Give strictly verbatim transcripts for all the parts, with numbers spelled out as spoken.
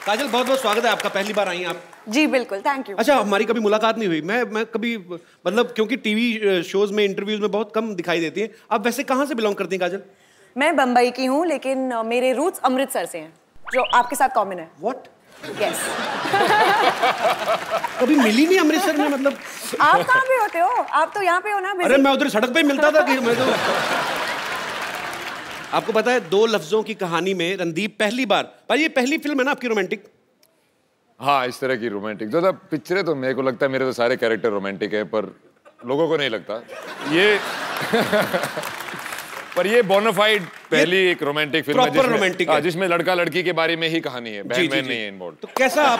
काजल बहुत बहुत स्वागत है आपका, पहली बार आई हैं आप। जी बिल्कुल, थैंक यू। अच्छा, हमारी कभी मुलाकात नहीं हुई, मैं मैं कभी मतलब क्योंकि टीवी शोज में इंटरव्यूज में बहुत कम दिखाई देती हैं। आप वैसे कहाँ से बिलोंग करती हैं काजल? मैं बम्बई की हूँ, लेकिन मेरे रूट्स अमृतसर से हैं, जो आपके साथ कॉमन है। What? Yes. कभी मिली नहीं अमृतसर में, मतलब आप कहाँ पे होते हो? आप तो यहाँ पे हो ना। अरे मैं उधर सड़क पे ही मिलता था कि मैं तो आपको पता है दो लफ्जों की कहानी में रणदीप पहली बार, भाई ये पहली फिल्म है ना आपकी रोमांटिक? हाँ, इस तरह की रोमांटिक जो था पिक्चरें, तो मेरे को लगता है मेरे तो सारे कैरेक्टर रोमांटिक है, पर लोगों को नहीं लगता ये पर ये बोनाफाइड पहली एक रोमांटिक फिल्म है जिसमें, रोमांटिक है जिसमें लड़का लड़की के बारे में ही कहानी है, बहन बहन नहीं है इन्वॉल्व। तो कैसा आप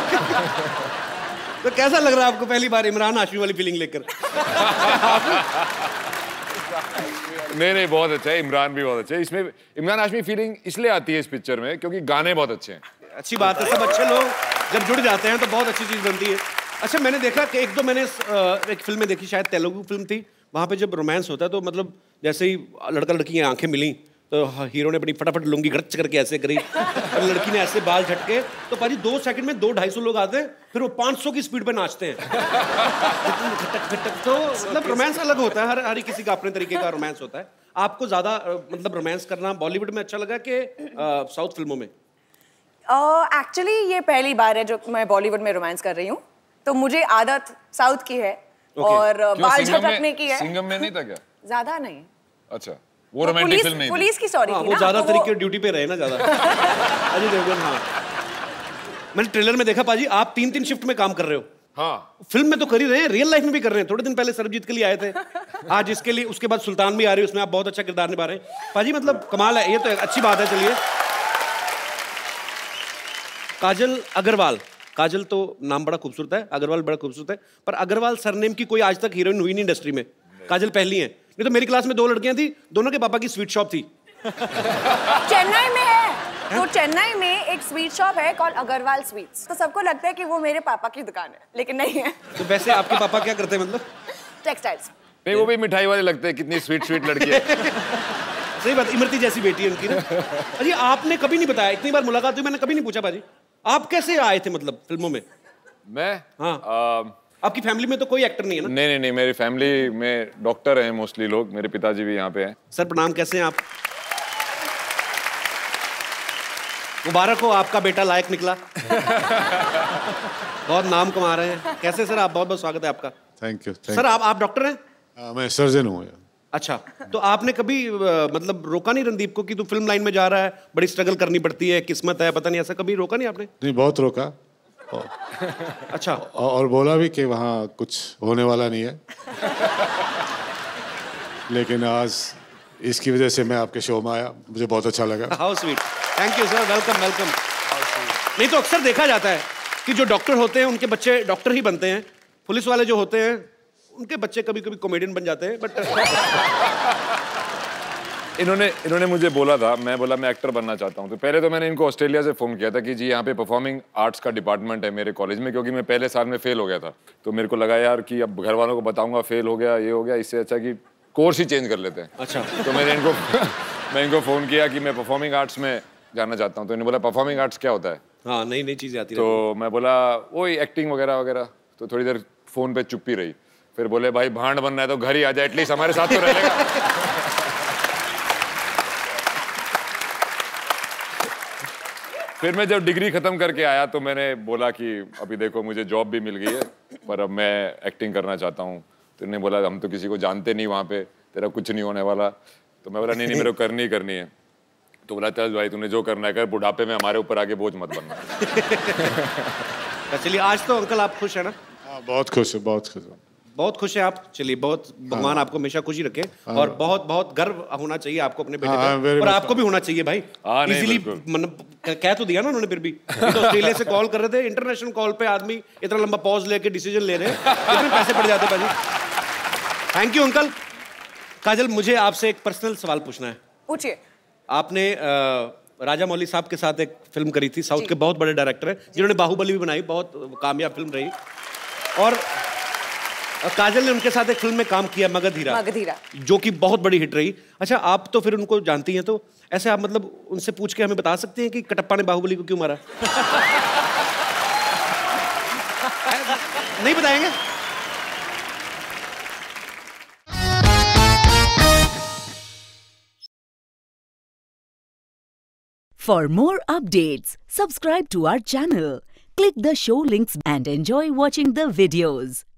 तो कैसा लग रहा है आपको पहली बार इमरान हाशमी वाली फीलिंग लेकर? नहीं नहीं बहुत अच्छा है, इमरान भी बहुत अच्छा है। इसमें इमरान हाशमी फीलिंग इसलिए आती है इस पिक्चर में क्योंकि गाने बहुत अच्छे हैं। अच्छी बात है, सब अच्छे लोग जब जुड़ जाते हैं तो बहुत अच्छी चीज बनती है। अच्छा, मैंने देखा कि एक दो मैंने एक फिल्म में देखी, शायद तेलुगु फिल्म थी, वहाँ पे जब रोमांस होता है तो मतलब जैसे ही लड़का लड़की की आंखें मिली तो हीरो ने अपनी फटाफट लुंगी गड़च करके ऐसे करी और लड़की ने ऐसे बाल झटके, तो पाजी दो सेकंड में दो ढाई सौ लोग आते हैं, फिर वो पाँच सौ की स्पीड पे नाचते हैं। खटक खटक, तो मतलब रोमांस अलग होता है, हर हर किसी का अपने तरीके का रोमांस होता है। आपको ज्यादा मतलब रोमांस करना बॉलीवुड में अच्छा लगा कि साउथ फिल्मों में? एक्चुअली uh, ये पहली बार है जो मैं बॉलीवुड में रोमांस कर रही हूँ, तो मुझे आदत साउथ की है okay. और बाल झटकने की है। सिंघम में नहीं था क्या? ज्यादा नहीं। अच्छा, वो रोमांटिक फिल्म नहीं थी। पुलिस की स्टोरी थी ना, वो ज्यादा तरीके ड्यूटी पे रहे ना ज्यादा। अजय देवगन, हाँ मैंने ट्रेलर में देखा पाजी आप तीन तीन शिफ्ट में काम कर रहे हो। हाँ, फिल्म में तो कर ही रहे हैं, रियल लाइफ में भी कर रहे हैं। थोड़े दिन पहले सरबजीत के लिए आए थे, आज इसके लिए, उसके बाद सुल्तान भी आ रही है, उसमें आप बहुत अच्छा किरदार निभा रहे हैं पाजी, मतलब कमाल है, ये तो अच्छी बात है। चलिए, काजल अग्रवाल, काजल तो नाम बड़ा खूबसूरत है, अग्रवाल बड़ा खूबसूरत है, पर अग्रवाल सरनेम की कोई आज तक हीरोइन हुई नहीं इंडस्ट्री में। काजल पहली है। नहीं तो मेरी क्लास में दो लड़कियां थी, दोनों के पापा की स्वीट शॉप थी। चेन्नई में है, तो चेन्नई में एक स्वीट शॉप है कॉल्ड अगरवाल स्वीट्स, तो सबको लगता है कि वो मेरे पापा की दुकान है, लेकिन नहीं है। तो वैसे आपके पापा क्या करते हैं मतलब? टेक्सटाइल्स। नहीं, वो भी मिठाई वाले लगते हैं, कितनी स्वीट स्वीट लड़की है। सही बात, इमरती जैसी बेटी है उनकी ना। अजी आपने कभी नहीं बताया, इतनी बार मुलाकात हुई मैंने कभी नहीं पूछा बाजी, आप कैसे आए थे मतलब फिल्मों में? मैं हाँ आ, आपकी फैमिली में तो कोई एक्टर नहीं है ना? नहीं नहीं नहीं, मेरी फैमिली में डॉक्टर हैं मोस्टली लोग, मेरे पिताजी भी यहाँ पे हैं। सर प्रणाम, कैसे हैं आप? मुबारक हो, आपका बेटा लायक निकला। बहुत नाम कमा रहे हैं। कैसे सर आप? बहुत बहुत स्वागत है आपका। Thank you. सर आप आप डॉक्टर हैं? आ, मैं सर्जन हूँ। अच्छा, तो आपने कभी मतलब रोका नहीं रणदीप को कि तू फिल्म लाइन में जा रहा है, बड़ी स्ट्रगल करनी पड़ती है, किस्मत है, पता नहीं, ऐसा कभी रोका नहीं आपने? नहीं, बहुत रोका। अच्छा, और बोला भी कि वहाँ कुछ होने वाला नहीं है। लेकिन आज इसकी वजह से मैं आपके शो में आया, मुझे बहुत अच्छा लगा। How sweet, thank you sir, welcome welcome. नहीं तो अक्सर देखा जाता है कि जो डॉक्टर होते हैं उनके बच्चे डॉक्टर ही बनते हैं, पुलिस वाले जो होते हैं उनके बच्चे कभी कभी कॉमेडियन बन जाते हैं, बट इन्होंने इन्होंने मुझे बोला था, मैं बोला मैं एक्टर बनना चाहता हूँ, तो पहले तो मैंने इनको ऑस्ट्रेलिया से फ़ोन किया था कि जी यहाँ पे परफॉर्मिंग आर्ट्स का डिपार्टमेंट है मेरे कॉलेज में, क्योंकि मैं पहले साल में फेल हो गया था। तो मेरे को लगा यार कि अब घर वालों को बताऊंगा फेल हो गया, ये हो गया, इससे अच्छा कि कोर्स ही चेंज कर लेते हैं। अच्छा, तो मैंने इनको मैं इनको फ़ोन किया कि मैं परफॉर्मिंग आर्ट्स में जाना चाहता हूँ। तो इन्होंने बोला परफॉर्मिंग आर्ट्स क्या होता है? हाँ, नई नई चीज़ें आती हैं। तो मैं बोला वही एक्टिंग वगैरह वगैरह। तो थोड़ी देर फ़ोन पर चुप्पी रही, फिर बोले भाई भांड बनना है तो घर ही आ जाए, एटलीस्ट हमारे साथ तो रहेगा। फिर मैं जब डिग्री खत्म करके आया तो मैंने बोला कि अभी देखो मुझे जॉब भी मिल गई है, पर अब मैं एक्टिंग करना चाहता हूँ। तो इन्होंने बोला हम तो किसी को जानते नहीं वहाँ पे, तेरा कुछ नहीं होने वाला। तो मैं बोला नहीं नहीं, मेरे को करनी ही करनी है। तो बोला चल भाई तूने जो करना है कर, बुढ़ापे में हमारे ऊपर आगे बोझ मत बनना। चलिए, आज तो अंकल आप खुश है ना? हाँ, बहुत खुश है, बहुत खुश हूँ। बहुत खुश है आप? चलिए, बहुत भगवान आपको हमेशा खुशी रखे। और बहुत बहुत गर्व होना चाहिए आपको अपने बेटे पर, और आपको भी होना चाहिए भाई। इजीली मतलब कह तो दिया ना उन्होंने, फिर भी तो ऑस्ट्रेलिया से कॉल कर रहे थे, इंटरनेशनल कॉल पे आदमी इतना लंबा पॉज लेके डिसीजन ले रहे हैं, कितने पैसे पड़ जाते भाजी। Thank you uncle. काजल, मुझे आपसे एक पर्सनल सवाल पूछना है। पूछिए। आपने राजा मौली साहब के साथ एक फिल्म करी थी, साउथ के बहुत बड़े डायरेक्टर है जिन्होंने बाहुबली भी बनाई, बहुत कामयाब फिल्म रही। और और काजल ने उनके साथ एक फिल्म में काम किया, मगधीरा, मगधीरा, जो कि बहुत बड़ी हिट रही। अच्छा, आप तो फिर उनको जानती हैं, तो ऐसे आप मतलब उनसे पूछ के हमें बता सकते हैं कि कटप्पा ने बाहुबली को क्यों मारा? नहीं बताएंगे? For more updates, subscribe to our channel, click the show links and enjoy watching the videos.